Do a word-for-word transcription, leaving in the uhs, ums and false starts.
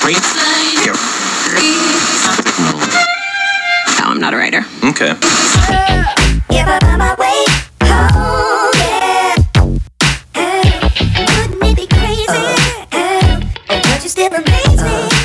No, I'm not a writer. Okay. Still amaze me.